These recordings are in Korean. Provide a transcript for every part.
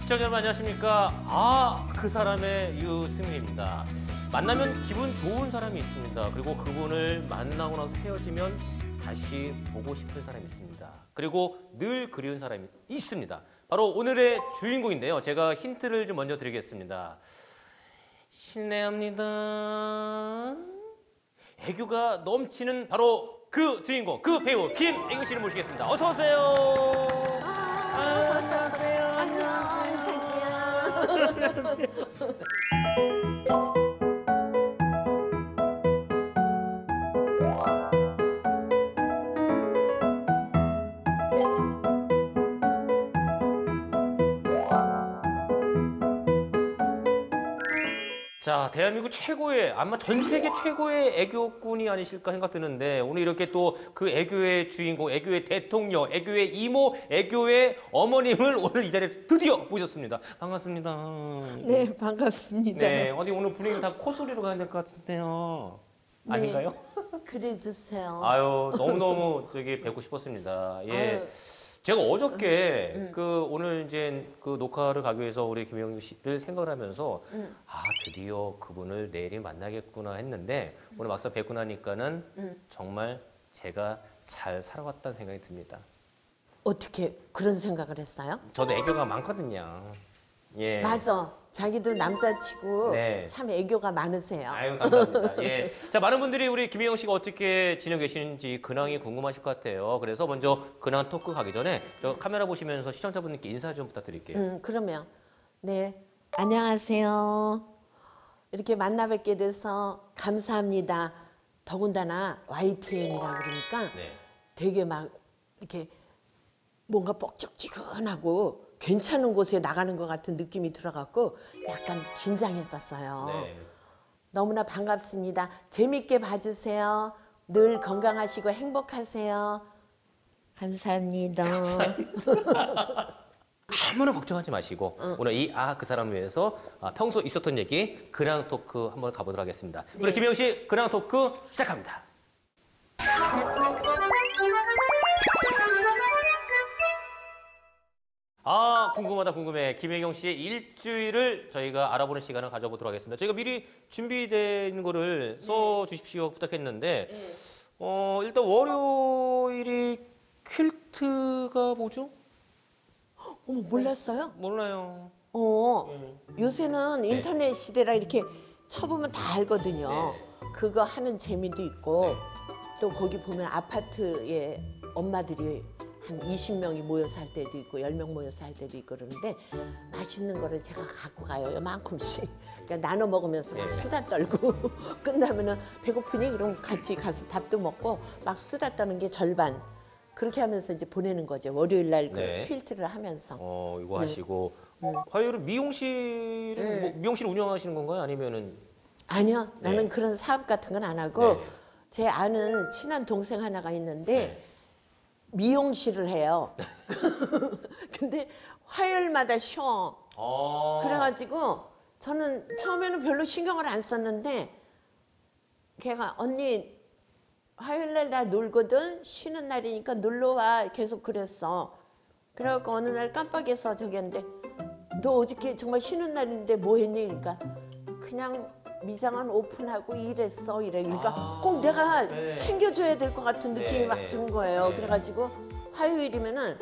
시청자 여러분 안녕하십니까? 그 사람의 유승민입니다. 만나면 기분 좋은 사람이 있습니다. 그리고 그분을 만나고 나서 헤어지면 다시 보고 싶은 사람이 있습니다. 그리고 늘 그리운 사람이 있습니다. 바로 오늘의 주인공인데요. 제가 힌트를 좀 먼저 드리겠습니다. 실례합니다. 애교가 넘치는 바로 그 주인공, 그 배우 김애경 씨를 모시겠습니다. 어서 오세요. 안녕하세요. 안녕하세요. 자, 대한민국 최고의, 아마 전 세계 최고의 애교꾼이 아니실까 생각드는데 오늘 이렇게 또 그 애교의 주인공, 애교의 대통령, 애교의 이모, 애교의 어머님을 오늘 이 자리에 드디어 모셨습니다. 반갑습니다. 네, 반갑습니다. 네, 어디 오늘 분위기 다 콧소리로 가야 될 것 같으세요? 네. 아닌가요? 그래 주세요. 아유, 너무너무 저기 뵙고 싶었습니다. 예. 제가 어저께 그 오늘 이제 그 녹화를 가기 위해서 우리 김영규 씨를 생각을 하면서 드디어 그분을 내일이 만나겠구나 했는데 오늘 막상 뵙고 나니까는 정말 제가 잘 살아왔다는 생각이 듭니다. 어떻게 그런 생각을 했어요? 저도 애교가 많거든요. 예. 맞아. 자기도 남자치고 네. 참 애교가 많으세요. 아유, 감사합니다. 예. 자, 많은 분들이 우리 김혜영 씨가 어떻게 지내고 계시는지 근황이 궁금하실 것 같아요. 그래서 먼저 근황 토크 가기 전에 저 카메라 보시면서 시청자분들께 인사 좀 부탁드릴게요. 그러면 네, 안녕하세요. 이렇게 만나 뵙게 돼서 감사합니다. 더군다나 YTN이라고 그러니까 네. 되게 막 이렇게 뭔가 뻑적지근하고 괜찮은 곳에 나가는 것 같은 느낌이 들어갖고 약간 긴장했었어요. 네. 너무나 반갑습니다. 재밌게 봐주세요. 늘 건강하시고 행복하세요. 감사합니다. 아무나 걱정하지 마시고 오늘 그 사람을 위해서 평소 있었던 얘기 근황 토크 한번 가보도록 하겠습니다. 우리 김혜영 씨 근황 토크 시작합니다. 궁금하다 궁금해. 김혜경 씨의 일주일을 저희가 알아보는 시간을 가져보도록 하겠습니다. 저희가 미리 준비되어 있는 거를 써주십시오 부탁했는데 일단 월요일이 퀼트가 뭐죠? 어머, 몰랐어요? 몰라요. 요새는 인터넷 시대라 이렇게 쳐보면 다 알거든요. 네. 그거 하는 재미도 있고 또 거기 보면 아파트에 엄마들이 한 20명이 모여서 할 때도 있고 10명 모여서 할 때도 있고 그러는데 맛있는 거를 제가 갖고 가요. 요만큼씩. 그러니까 나눠 먹으면서 막 수다 떨고 끝나면은 배고프니? 그럼 같이 가서 밥도 먹고 막 수다 떠는 게 절반. 그렇게 하면서 이제 보내는 거죠. 월요일 날 그 네. 퀼트를 하면서. 이거 하시고 화요일은 미용실은 뭐 미용실 운영하시는 건가요? 아니면은 아니요. 나는 네. 그런 사업 같은 건 안 하고 네. 제 아는 친한 동생 하나가 있는데 네. 미용실을 해요. 근데 화요일마다 쉬어. 그래가지고 저는 처음에는 별로 신경을 안 썼는데 걔가 언니 화요일날 나 놀거든 쉬는 날이니까 놀러와 계속 그랬어. 그래갖고 어느 날 깜빡해서 저기 했는데 너 어저께 정말 쉬는 날인데 뭐 했니? 그러니까 그냥 미장원 오픈하고 일했어 이래. 그러니까 꼭 내가 네. 챙겨줘야 될 것 같은 느낌이 네, 막 네. 드는 거예요. 네. 그래가지고 화요일이면은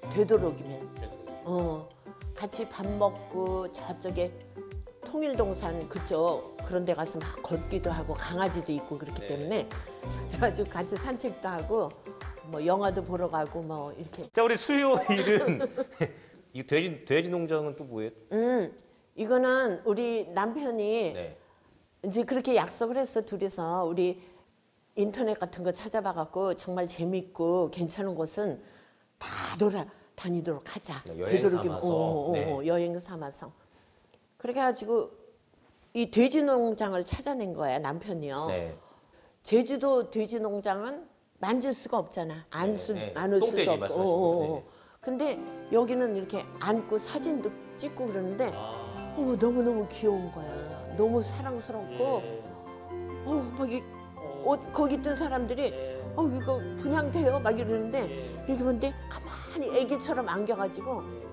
되도록이면 같이 밥 먹고 저쪽에 통일동산 그쪽 그런 데 가서 막 걷기도 하고 강아지도 있고 그렇기 네. 때문에 그래가지고 같이 산책도 하고 뭐 영화도 보러 가고 뭐 이렇게. 자, 우리 수요일은 이 돼지 농장은 또 뭐예요? 이거는 우리 남편이 네. 이제 그렇게 약속을 했어. 둘이서 우리 인터넷 같은 거 찾아봐갖고 정말 재밌고 괜찮은 곳은 다 돌아다니도록 하자. 여행 되도록이면 삼아서. 네. 여행 삼아서. 그렇게 해가지고 이 돼지 농장을 찾아낸 거야 남편이요. 네. 제주도 돼지 농장은 만질 수가 없잖아. 안을 네. 수도 똥돼지 없고. 말씀하시는 거죠? 네. 근데 여기는 이렇게 안고 사진도 찍고 그러는데 너무너무 귀여운 거야. 너무 사랑스럽고 막 옷 거기 있던 사람들이 이거 분양돼요? 막 이러는데 이렇게 보는데 가만히 애기처럼 안겨가지고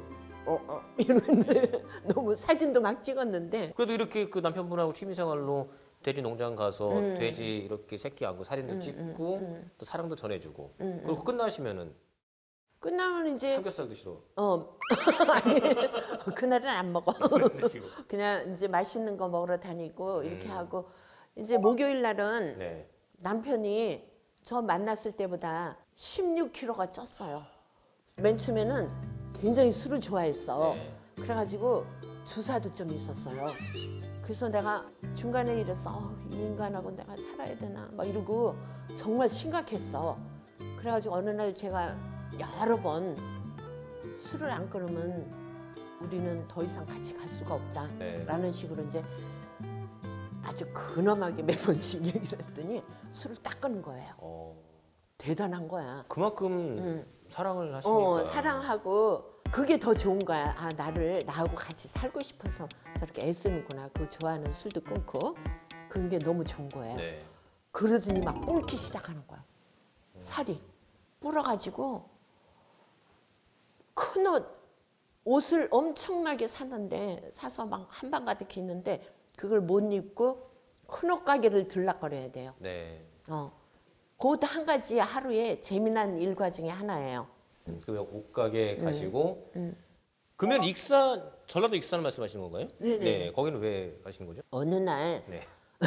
이러는데 너무 사진도 막 찍었는데 그래도 이렇게 그 남편분하고 취미생활로 돼지 농장 가서 돼지 이렇게 새끼 안고 사진도 찍고 또 사랑도 전해주고 그리고 끝나시면은 끝나면 이제 삼겹살 드시러 아니 그날은 안 먹어. 드시고. 그냥 이제 맛있는 거 먹으러 다니고 이렇게 하고 이제 목요일 날은 네. 남편이 저 만났을 때보다 16kg가 쪘어요. 맨 처음에는 굉장히 술을 좋아했어. 네. 그래가지고 주사도 좀 있었어요. 그래서 내가 중간에 이랬어. 이 인간하고 내가 살아야 되나 막 이러고 정말 심각했어. 그래가지고 어느 날 제가 여러 번 술을 안 끊으면 우리는 더 이상 같이 갈 수가 없다라는 네. 식으로 이제 아주 근엄하게 몇 번씩 얘기를 했더니 술을 딱 끊은 거예요. 대단한 거야. 그만큼 사랑을 하시니까. 사랑하고 그게 더 좋은 거야. 아, 나하고 같이 살고 싶어서 저렇게 애쓰는구나. 그 좋아하는 술도 끊고. 그런 게 너무 좋은 거예요. 네. 그러더니 막 뿔기 시작하는 거야. 살이. 불어가지고 큰 옷을 엄청나게 샀는데 사서 막 한방 가득 있는데 그걸 못 입고 큰 옷 가게를 들락거려야 돼요. 네. 그것도 한 가지 하루에 재미난 일과 중에 하나예요. 그러면 옷가게 가시고 그러면 익산 전라도 익산을 말씀하시는 건가요? 네네. 네. 거기는 왜 가시는 거죠? 어느 날 네.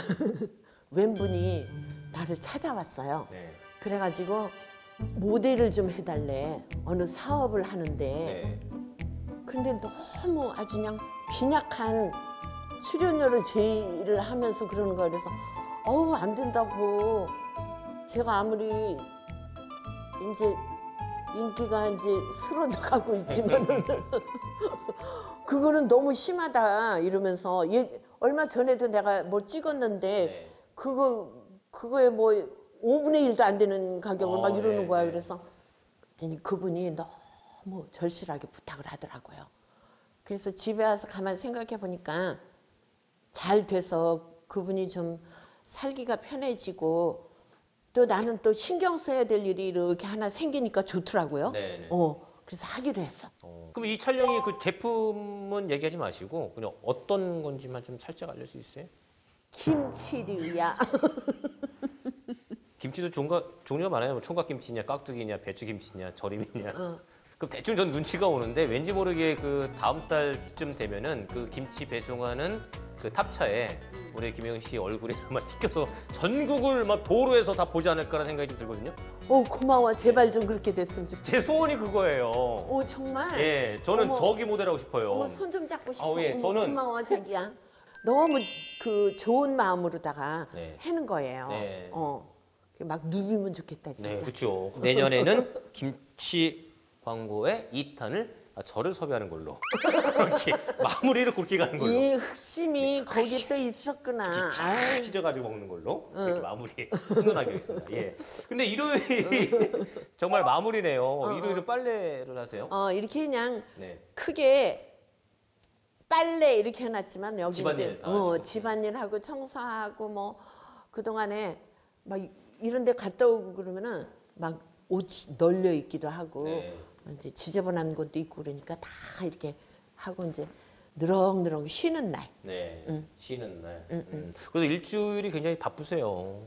웬분이 나를 찾아왔어요. 네. 그래가지고 모델을 좀 해달래. 어느 사업을 하는데. 네. 근데 너무 아주 그냥 빈약한 출연료를 제의를 하면서 그러는 거야. 그래서 어우 안 된다고. 제가 아무리 이제 인기가 이제 쓰러져 가고 있지만은 그거는 너무 심하다 이러면서 얼마 전에도 내가 뭐 찍었는데 네. 그거에 뭐 5분의 1도 안 되는 가격을 막 이러는 네, 거야. 네. 그래서 그분이 너무 절실하게 부탁을 하더라고요. 그래서 집에 와서 가만히 생각해 보니까 잘 돼서 그분이 좀 살기가 편해지고 또 나는 또 신경 써야 될 일이 이렇게 하나 생기니까 좋더라고요. 네, 네. 그래서 하기로 했어. 그럼 이 촬영이 그 제품은 얘기하지 마시고 그냥 어떤 건지만 좀 살짝 알릴 수 있어요? 김치류야. 김치도 종류가 많아요. 뭐 총각김치냐, 깍두기냐, 배추김치냐, 절임이냐. 그럼 대충 전 눈치가 오는데 왠지 모르게 그 다음 달쯤 되면은 그 김치 배송하는 그 탑차에 우리 김영 씨 얼굴이 아마 찍혀서 전국을 막 도로에서 다 보지 않을까라는 생각이 좀 들거든요. 고마워. 제발 좀 그렇게 됐으면 좋겠어. 제 소원이 그거예요. 정말? 예, 저는 어머. 저기 모델하고 싶어요. 손 좀 잡고 싶어. 예, 저는 고마워 자기야. 너무 그 좋은 마음으로다가 네. 하는 거예요. 네. 막 누비면 좋겠다 네, 진짜. 그렇죠. 내년에는 김치 광고에 2탄을 저를 섭외하는 걸로 그렇게 마무리를 그렇게 가는 걸로. 이 흑심이 거기 또 있었구나. 아이, 찢어가지고 먹는 걸로 이렇게 마무리 훈훈하게 하겠습니다. 예. 근데 일요일이 정말 마무리네요. 일요일은 빨래를 하세요? 이렇게 그냥 네. 크게 빨래 이렇게 해놨지만 여기 집안일 이제 다 하시고. 집안일하고 청소하고 뭐 그동안에 막 이런 데 갔다 오고 그러면은 막 옷이 널려 있기도 하고 네. 이제 지저분한 것도 있고 그러니까 다 이렇게 하고 이제 느렁느렁 쉬는 날. 네. 쉬는 날. 그래서 일주일이 굉장히 바쁘세요.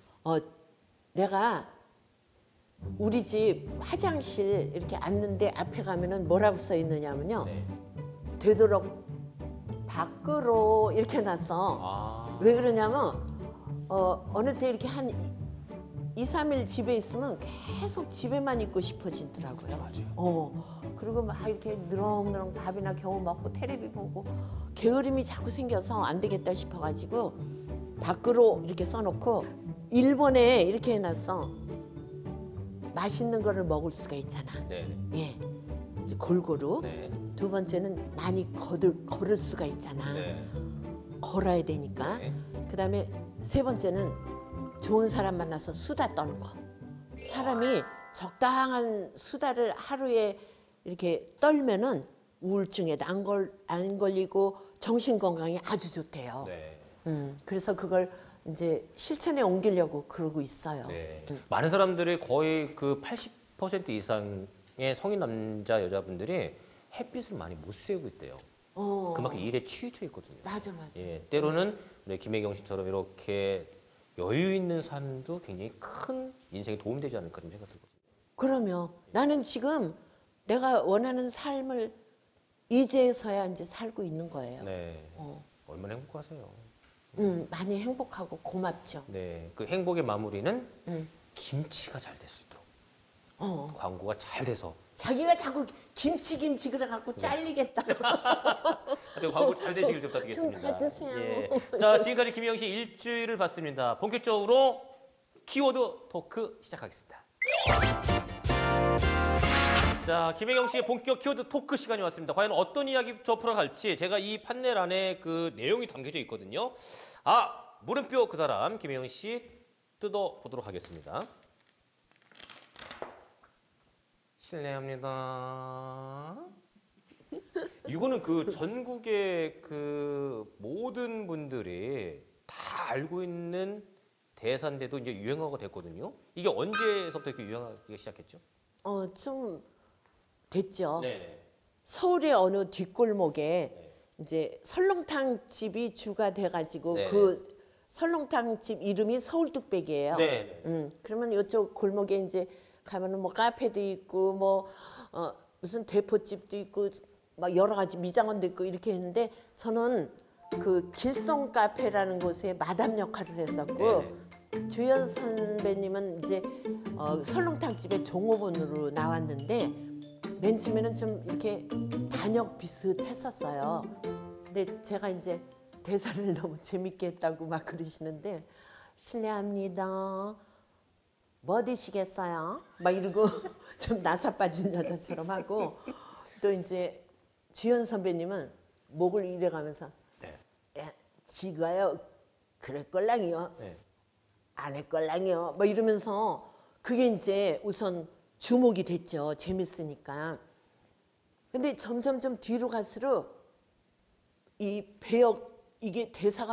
내가 우리 집 화장실 이렇게 앉는데 앞에 가면은 뭐라고 써 있느냐면요. 네. 되도록 밖으로 이렇게 해놨어. 아. 왜 그러냐면 어느 때 이렇게 한 2, 3일 집에 있으면 계속 집에만 있고 싶어지더라고요. 맞아요. 그리고 막 이렇게 느렁느렁 밥이나 겨우 먹고 테레비 보고 게으름이 자꾸 생겨서 안 되겠다 싶어가지고 밖으로 이렇게 써놓고 일본에 이렇게 해놨어. 맛있는 거를 먹을 수가 있잖아. 네. 예, 이제 골고루. 네. 두 번째는 많이 걸을 수가 있잖아. 네. 걸어야 되니까. 네. 그다음에 세 번째는 좋은 사람 만나서 수다 떠는 거. 사람이 적당한 수다를 하루에 이렇게 떨면은 우울증에도 안 걸리고 정신 건강에 아주 좋대요. 네. 그래서 그걸 이제 실천에 옮기려고 그러고 있어요. 네. 많은 사람들이 거의 그 80% 이상의 성인 남자 여자분들이 햇빛을 많이 못 쐬고 있대요. 어. 그만큼 일에 치우쳐 있거든요. 맞아. 예, 때로는 우리 김혜경 씨처럼 이렇게 여유 있는 삶도 굉장히 큰 인생에 도움이 되지 않을까 좀 생각 들거든요. 그러면 나는 지금 내가 원하는 삶을 이제서야 이제 살고 있는 거예요. 네, 어. 얼마나 행복하세요. 많이 행복하고 고맙죠. 네, 그 행복의 마무리는 음. 김치가 잘 될 수 있도록 어. 광고가 잘 돼서 자기가 자꾸 김치 그래갖고 잘리겠다. 하여튼 광고 잘 되시길 좀 부탁드리겠습니다. 좀 봐주세요. 예. 자, 지금까지 김혜경 씨 일주일을 봤습니다. 본격적으로 키워드 토크 시작하겠습니다. 자, 김혜경 씨의 본격 키워드 토크 시간이 왔습니다. 과연 어떤 이야기 저 풀어갈지 제가 이 판넬 안에 그 내용이 담겨져 있거든요. 아, 물음표 그 사람 김혜경 씨 뜯어보도록 하겠습니다. 실례합니다. 이거는 그 전국의 그 모든 분들이 다 알고 있는 대사인데도 이제 유행어가 됐거든요. 이게 언제서부터 이렇게 유행하기 시작했죠? 좀 됐죠. 네. 서울의 어느 뒷골목에 이제 설렁탕 집이 주가 돼가지고 네. 그 설렁탕 집 이름이 서울뚝배기예요. 네. 그러면 이쪽 골목에 이제 가면은 뭐 카페도 있고 뭐 무슨 대포집도 있고 막 여러 가지 미장원도 있고 이렇게 했는데 저는 그 길성 카페라는 곳에 마담 역할을 했었고 주연 선배님은 이제 설렁탕 집에 종업원으로 나왔는데 맨 처음에는 좀 이렇게 단역 비슷했었어요. 근데 제가 이제 대사를 너무 재밌게 했다고 막 그러시는데 실례합니다. 뭐 드시겠어요? 막 이러고 좀 나사 빠진 여자처럼 하고 또 이제 주연 선배님은 목을 이래가면서 야, 지가요 그랬걸랑이요. 안 했걸랑이요. 막 이러면서 그게 이제 우선 주목이 됐죠. 재밌으니까. 근데 점점 좀 뒤로 갈수록 이 배역 이게 대사가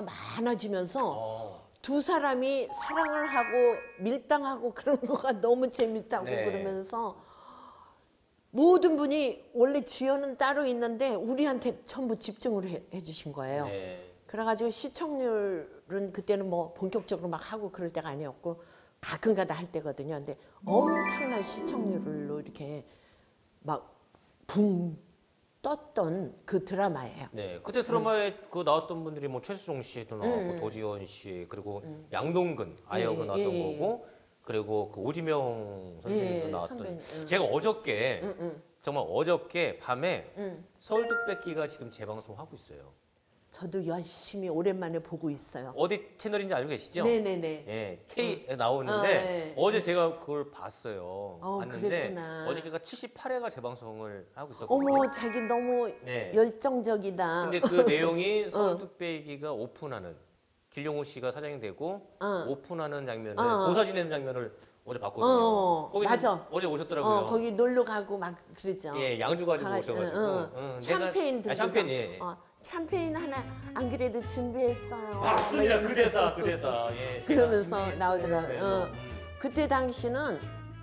많아지면서 두 사람이 사랑을 하고 밀당하고 그런 거가 너무 재밌다고 그러면서 모든 분이 원래 주연은 따로 있는데 우리한테 전부 집중을 해주신 거예요. 그래가지고 시청률은 그때는 뭐 본격적으로 막 하고 그럴 때가 아니었고 가끔가다 할 때거든요. 근데 엄청난 시청률로 이렇게 막 붕 떴던 그 드라마예요. 네, 그때 드라마에 그 나왔던 분들이 뭐 최수종 씨도 나왔고 도지현 씨 그리고 양동근 아역으로 나왔던 거고 그리고 그 오지명 선생님도 나왔던. 선배님, 제가 어저께 정말 어저께 밤에 서울뚝배기가 지금 재방송하고 있어요. 저도 열심히 오랜만에 보고 있어요. 어디 채널인지 알고 계시죠? 네네네. 예, K에 나오는데 네. 어제 제가 그걸 봤어요. 봤는데 그랬구나. 어저께가 78회가 재방송을 하고 있었거든요. 어머, 자기 너무 네. 열정적이다. 근데 그 내용이 서울뚝배기가 오픈하는 길용호 씨가 사장이 되고 오픈하는 장면을 고사 지내는 장면을 어제 봤거든요. 거기 맞아. 어제 오셨더라고요. 거기 놀러 가고 막 그랬죠. 예, 양주 가지고 가가- 오셔가지고 샴페인 내가, 들고서 샴페인 예. 샴페인 하나 안 그래도 준비했어요. 맞습니다. 그 대사 예. 제가 그러면서 준비했어요. 나오더라고요. 그래서, 그때 당시는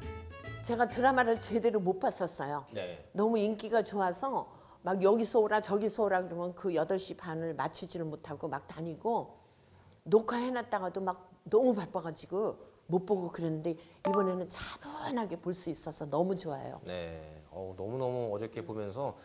제가 드라마를 제대로 못 봤었어요. 네. 너무 인기가 좋아서 막 여기서 오라 저기서 오라 그러면 그 8시 반을 맞추지를 못하고 막 다니고 녹화해놨다가도 막 너무 바빠가지고 못 보고 그랬는데 이번에는 차분하게 볼 수 있어서 너무 좋아요. 네. 너무너무 어저께 보면서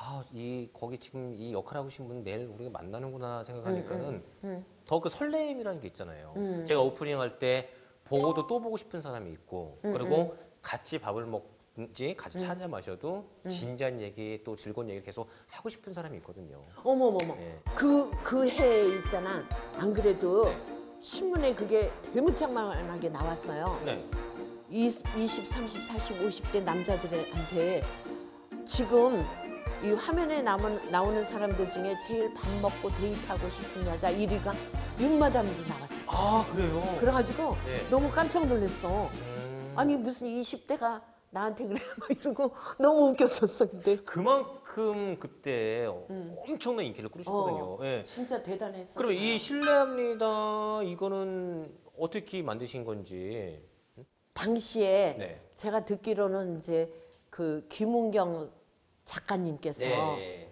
거기 지금 이 역할 하고 계신 분 내일 우리가 만나는구나 생각하니까는 더 그 설레임이라는 게 있잖아요. 제가 오프닝 할 때 보고도 또 보고 싶은 사람이 있고 그리고 같이 밥을 먹지 같이 차 한잔 마셔도 진지한 얘기 또 즐거운 얘기 계속 하고 싶은 사람이 있거든요. 어머머머. 네. 그 해 있잖아. 안 그래도 신문에 그게 대문짝만하게 나왔어요. 네. 20, 30, 40, 50대 남자들한테 지금 이 화면에 나오는 사람들 중에 제일 밥 먹고 데이트하고 싶은 여자 1위가 윤마담으로 나왔었어요. 아, 그래요? 그래가지고 네. 너무 깜짝 놀랐어. 아니 무슨 20대가 나한테 그래 막 이러고 너무 웃겼었어 근데. 그만큼 그때 엄청난 인기를 끌으셨거든요. 예. 진짜 대단했어. 그럼 이 실례합니다. 이거는 어떻게 만드신 건지. 당시에 네. 제가 듣기로는 이제 그 김은경 작가님께서 네.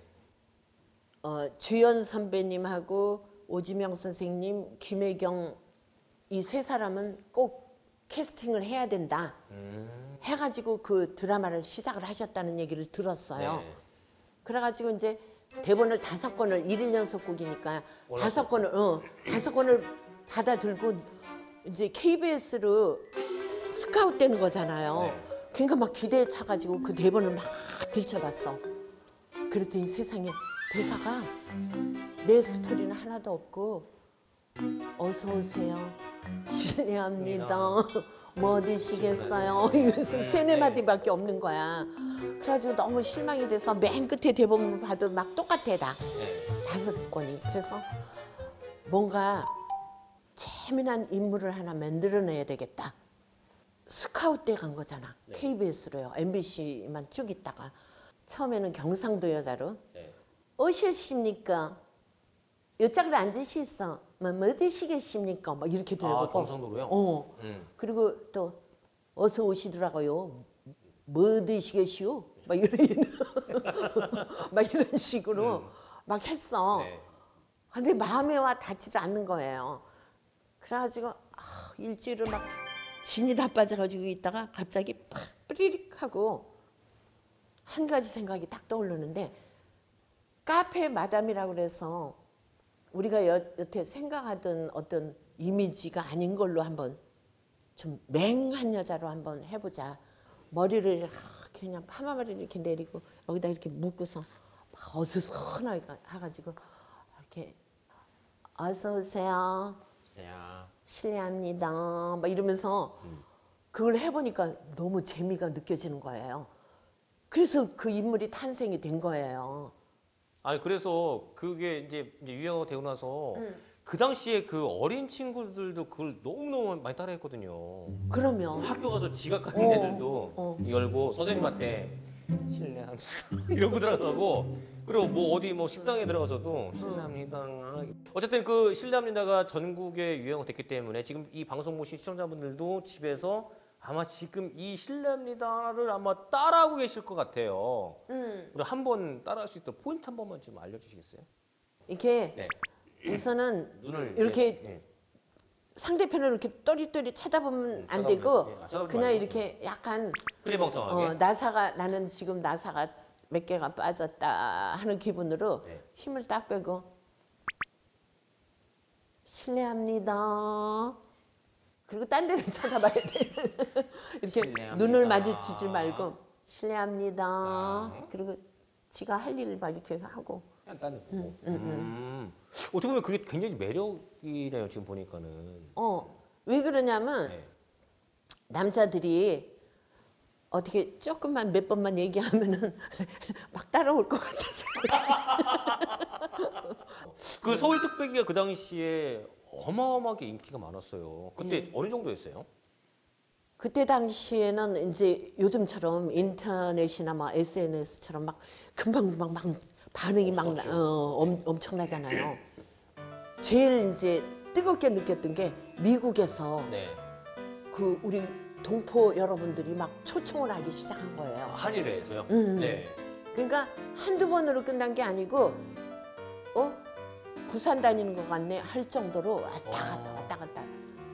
주연 선배님하고 오지명 선생님, 김혜경 이 세 사람은 꼭 캐스팅을 해야 된다. 해가지고 그 드라마를 시작을 하셨다는 얘기를 들었어요. 네. 그래가지고 이제 대본을 5권을 1일 연속곡이니까 5권을 받아들고 이제 KBS로 스카웃 되는 거잖아요. 네. 그러니까 막 기대에 차가지고 그 대본을 막 들춰봤어. 그랬더니 세상에 대사가 내 스토리는 하나도 없고 어서 오세요. 실례합니다. 뭐 드시겠어요? 이것은 세네 마디밖에 없는 거야. 그래가지고 너무 실망이 돼서 맨 끝에 대본을 봐도 막 똑같아 다. 네. 5권이. 그래서 뭔가 재미난 인물을 하나 만들어내야 되겠다. 스카웃 때 간 거잖아. 네. KBS로요. MBC만 쭉 있다가 처음에는 경상도 여자로 네. 오셨습니까? 요짝을 앉으시소. 뭐 드시겠습니까? 막 이렇게 들어보고. 경상도로요? 그리고 또 어서 오시더라고요. 뭐 드시겠시오? 막 이런 막 이런 식으로 막 했어. 네. 근데 마음에 와 닿지를 않는 거예요. 그래가지고 일주일을 막 진이 다 빠져가지고 있다가 갑자기 팍 뿌리릭 하고 한 가지 생각이 딱 떠오르는데 카페 마담이라고 그래서 우리가 여태 생각하던 어떤 이미지가 아닌 걸로 한번 좀 맹한 여자로 한번 해보자. 머리를 이렇게 그냥 파마머리를 이렇게 내리고 여기다 이렇게 묶고서 막 어수선하게 해가지고 이렇게 어서 오세요. 실례합니다. 막 이러면서 그걸 해보니까 너무 재미가 느껴지는 거예요. 그래서 그 인물이 탄생이 된 거예요. 아니 그래서 그게 이제 유행어가 되고 나서 그 당시에 그 어린 친구들도 그걸 너무너무 많이 따라했거든요. 그러면 학교 가서 지각 가는 애들도 열고 선생님한테 실례합니다 이러고 들어가고 그리고 뭐 어디 뭐 식당에 들어가서도 실례합니다. 어쨌든 그 실례합니다가 전국에 유행어 됐기 때문에 지금 이 방송 보신 시청자분들도 집에서 아마 지금 이 실례합니다를 아마 따라하고 계실 것 같아요. 우리 한번 따라할 수 있도록 포인트 한 번만 좀 알려주시겠어요? 이렇게 네. 우선은 눈을 이렇게 네. 상대편을 이렇게 또리또리 쳐다보면 안 되고 쳐다보지 그냥 말고. 이렇게 약간 흐리멍텅하게. 나는 지금 나사가 몇 개가 빠졌다 하는 기분으로 네. 힘을 딱 빼고 실례합니다. 그리고 딴 데를 쳐다봐야 돼. 이렇게 실례합니다. 눈을 마주치지 말고 실례합니다. 아. 그리고 지가 할 일을 막 이렇게 하고. 딴 데 보고. 어떻게 보면 그게 굉장히 매력이네요. 지금 보니까는. 왜 그러냐면 네. 남자들이 어떻게 조금만 몇 번만 얘기하면은 막 따라올 것 같아서. 그 서울 뚝배기가 그 당시에 어마어마하게 인기가 많았어요. 그때 어느 정도였어요? 그때 당시에는 이제 요즘처럼 인터넷이나 막 SNS처럼 막 금방금방 막 반응이 막 엄청나잖아요. 제일 이제 뜨겁게 느꼈던 게 미국에서 네. 그 우리 동포 여러분들이 막 초청을 하기 시작한 거예요. 한일회에서요? 네. 그러니까 한두 번으로 끝난 게 아니고 부산 다니는 것 같네 할 정도로 왔다 갔다.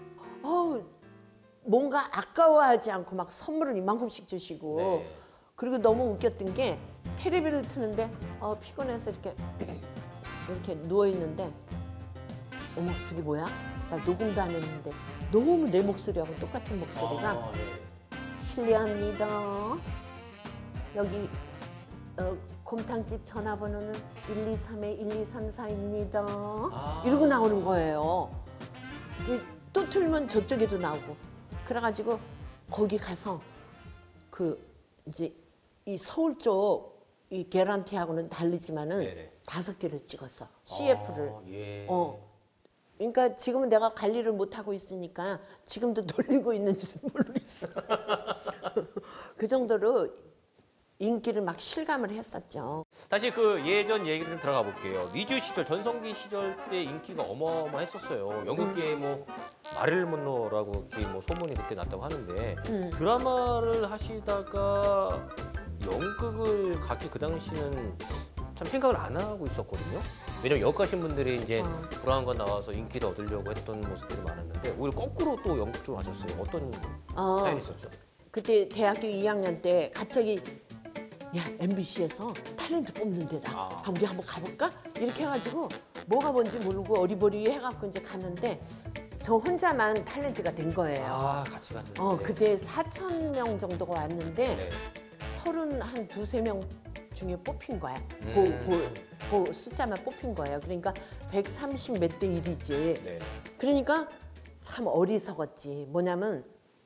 뭔가 아까워하지 않고 막 선물을 이만큼씩 주시고 네. 그리고 너무 웃겼던 게 텔레비를 트는데 피곤해서 이렇게 누워 있는데 어머 저게 뭐야? 나 녹음도 안 했는데 너무 내 목소리하고 똑같은 목소리가 네. 실례합니다. 여기 곰탕집 전화번호는 123-1234입니다. 이러고 나오는 거예요. 또 틀면 저쪽에도 나오고. 그래가지고 거기 가서 이제 이 서울 쪽 이 계란티하고는 다르지만은 네네. 5개를 찍었어. CF를. 예. 그러니까 지금은 내가 관리를 못 하고 있으니까 지금도 돌리고 있는지도 모르겠어. 그 정도로 인기를 막 실감을 했었죠. 다시 그 예전 얘기를 좀 들어가 볼게요. 미주 시절, 전성기 시절 때 인기가 어마어마했었어요. 연극계에 뭐 마릴 monroe라고 뭐 소문이 그때 났다고 하는데 드라마를 하시다가 연극을 가기 그 당시는 참 생각을 안 하고 있었거든요. 왜냐면 역 가신 분들이 이제 브라운관 나와서 인기를 얻으려고 했던 모습들이 많았는데 오히려 거꾸로 또 연극 쪽으로 하셨어요. 어떤 사연이 있었죠? 그때 대학교 2학년 때 갑자기 야 MBC에서 탤런트 뽑는 데다. 우리 한번 가볼까? 이렇게 해가지고 뭐가 뭔지 모르고 어리버리 해갖고 이제 갔는데 저 혼자만 탤런트가 된 거예요. 같이 갔는데. 그때 4,000명 정도가 왔는데 네. 32명 중에 뽑힌 거야. 그 숫자만 뽑힌 거예요. 그러니까 130 몇 대 1이지. 네. 그러니까 참 어리석었지. 뭐냐면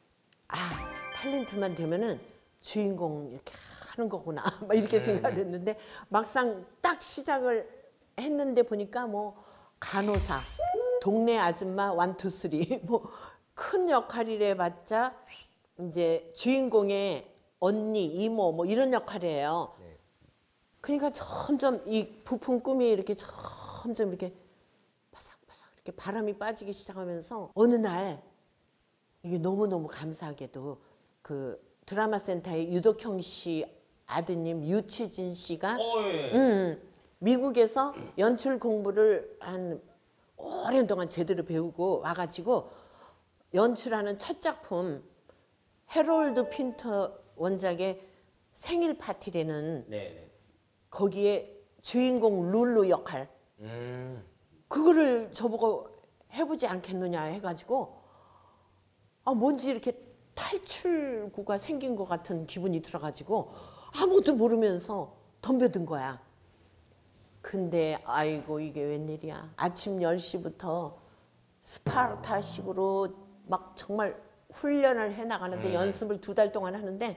탤런트만 되면은 주인공 이렇게 하는 거구나. 막 이렇게 생각을 했는데 막상 딱 시작을 했는데 보니까 뭐 간호사, 동네 아줌마 1, 2, 3 뭐 큰 역할이래 봤자 이제 주인공의 언니, 이모 뭐 이런 역할이에요. 네. 그러니까 점점 이 부푼 꿈이 이렇게 점점 이렇게 바삭바삭 이렇게 바람이 빠지기 시작하면서 어느 날 이게 너무너무 감사하게도 그 드라마 센터의 유덕형 씨 아드님 유치진 씨가 예. 미국에서 연출 공부를 한 오랜 동안 제대로 배우고 와가지고 연출하는 첫 작품 해롤드 핀터 원작의 생일 파티라는 네. 거기에 주인공 룰루 역할 그거를 저보고 해보지 않겠느냐 해가지고 뭔지 이렇게 탈출구가 생긴 것 같은 기분이 들어가지고 아무것도 모르면서 덤벼든 거야. 근데 아이고 이게 웬일이야. 아침 10시부터 스파르타식으로 막 정말 훈련을 해나가는데 연습을 2달 동안 하는데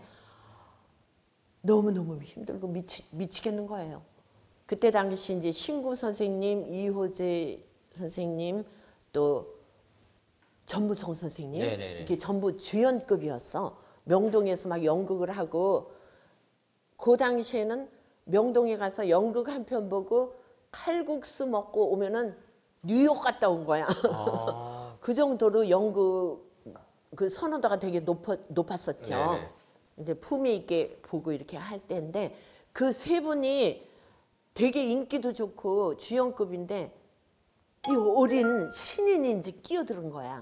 너무너무 힘들고 미치겠는 거예요. 그때 당시 이제 신구 선생님, 이호재 선생님, 또 전무성 선생님 네네네. 이게 전부 주연급이었어. 명동에서 막 연극을 하고 그 당시에는 명동에 가서 연극 한 편 보고 칼국수 먹고 오면은 뉴욕 갔다 온 거야. 그 정도로 연극 그 선호도가 되게 높았었죠. 네네. 근데 품위 있게 보고 이렇게 할 때인데 그 세 분이 되게 인기도 좋고 주연급인데 이 어린 신인이 이제 끼어드는 거야.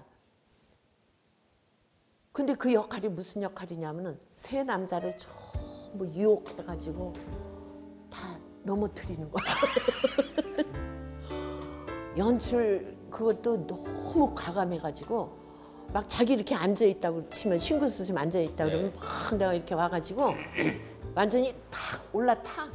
근데 그 역할이 무슨 역할이냐면은 세 남자를 전부 유혹해가지고 다 넘어뜨리는 거야. 연출 그것도 너무 과감해가지고 막 자기 이렇게 앉아있다고 치면 신구 선생님 앉아있다 그러면 막 내가 이렇게 와가지고 완전히 탁 올라타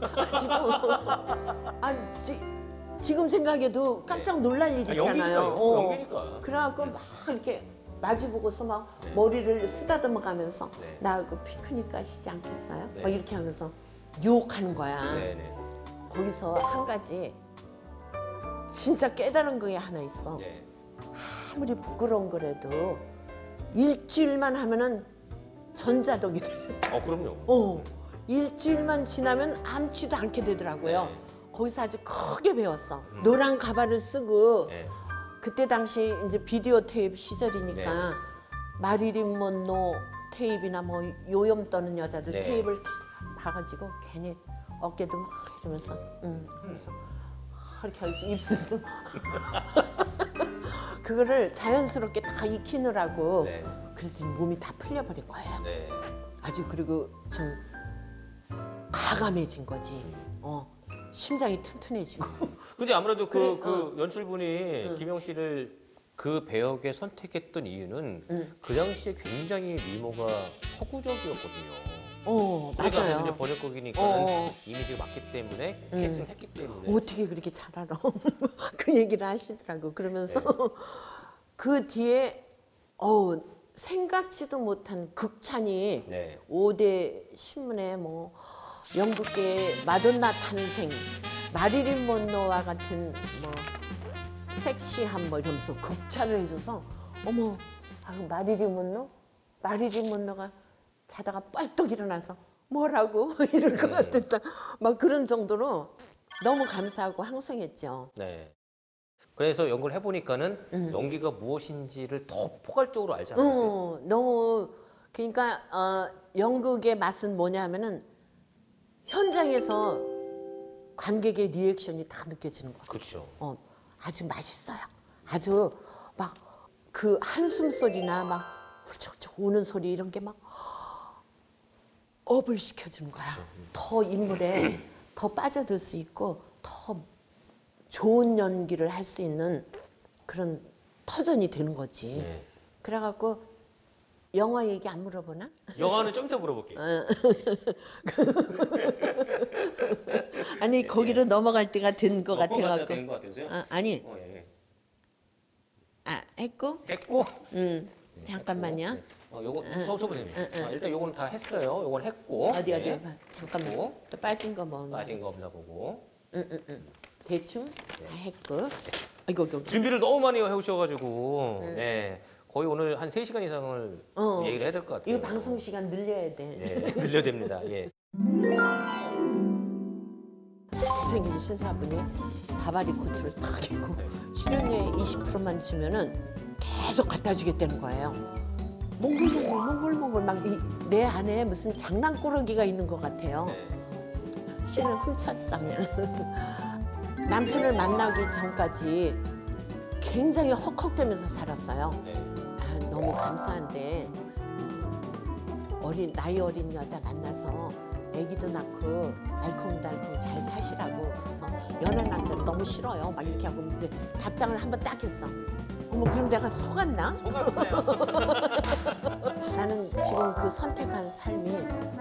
가지고 지금 생각해도 깜짝 놀랄 일이잖아요. 연기니까. 그래갖고 막 이렇게 마주보고서 막 머리를 쓰다듬어 가면서 나 그 피크닉 가시지 않겠어요? 막 이렇게 하면서 유혹하는 거야. 네네. 거기서 한 가지 진짜 깨달은 게 하나 있어. 네. 아무리 부끄러운 거라도 일주일만 하면은 전자덕이 돼. 그럼요. 일주일만 지나면 아무지도 않게 되더라고요. 네. 거기서 아주 크게 배웠어. 노란 가발을 쓰고 네. 그때 당시 이제 비디오 테이프 시절이니까 네. 마릴린 먼로 테이프나 뭐 요염 떠는 여자들 네. 테이프를 봐가지고 괜히 어깨도 막 이러면서 하면서 이렇게 하면서 입술도 그거를 자연스럽게 다 익히느라고 네. 그랬더니 몸이 다 풀려버린 거예요. 네. 아주 그리고 좀 과감해진 거지. 심장이 튼튼해지고. 근데 아무래도 그 그래, 연출분이 김영 씨를 그 배역에 선택했던 이유는 그 당시에 굉장히 미모가 서구적이었거든요. 그러니까 맞아요. 이제 번역극이니까는 이미지가 맞기 때문에 캐스팅을 했기 때문에. 어떻게 그렇게 잘 알아? 그 얘기를 하시더라고. 그러면서 그 뒤에 생각지도 못한 극찬이 네. 5대 신문에 뭐 영국계 마돈나 탄생, 마릴린 먼로와 같은 뭐 섹시함 뭐 이러면서 극찬을 해줘서 어머, 마릴린 먼로? 마릴린 먼로가 자다가 뻘떡 일어나서 뭐라고 이럴 것 같았다. 막 그런 정도로 너무 감사하고 항송했죠. 네. 그래서 연구를 해보니까는 연기가 무엇인지를 더 포괄적으로 알지 않았어요? 너무 그러니까 연극의 맛은 뭐냐면은 현장에서 관객의 리액션이 다 느껴지는 거예요. 그렇죠. 아주 맛있어요. 아주 막 그 한숨 소리나 막 훌쩍훌쩍 우는 소리 이런 게 막 업을 시켜주는 거야. 더 인물에 더 빠져들 수 있고 더 좋은 연기를 할 수 있는 그런 터전이 되는 거지. 네. 그래갖고 영화 얘기 안 물어보나? 영화는 좀 이따 물어볼게요. 아니 거기로 넘어갈 때가 된 것 같아갖고. 된것 같아서요? 아니, 예. 했고? 했고. 잠깐만요. 요거 써보세요. 일단 요거는 다 했어요. 요건 했고. 어디 네. 잠깐만. 했고. 또 빠진 거 뭐? 빠진 거 없나 보고. 대충 다 했고. 이거. 준비를 너무 많이 해오셔가지고 네. 거의 오늘 한 3시간 이상을 얘기를 해야 될 것 같아요. 이거 방송 시간 늘려야 돼. 네, 늘려야 됩니다. 예. 잘생긴 신사분이 바바리 코트를 딱 입고 출연료의 20%만 주면은 계속 갖다 주겠다는 거예요. 몽글몽글 막 내 안에 무슨 장난꾸러기가 있는 것 같아요. 씨는 훔쳤어. 남편을 만나기 전까지 굉장히 헉헉대면서 살았어요. 너무 감사한데 나이 어린 여자 만나서 아기도 낳고 알콩달콩 잘 사시라고 연하 남편 너무 싫어요. 막 이렇게 하고 이제 답장을 한번 딱 했어. 어머 그럼 내가 속았나? 속았어요. 나는 지금 그 선택한 삶이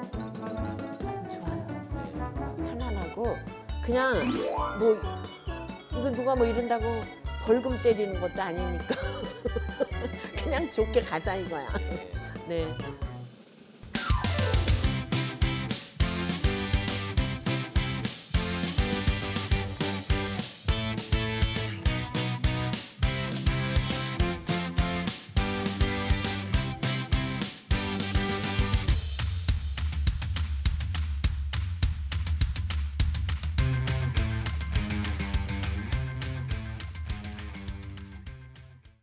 좋아요. 편안하고 그냥 뭐 이거 누가 뭐 이런다고 벌금 때리는 것도 아니니까 그냥 좋게 가자 이거야. 네.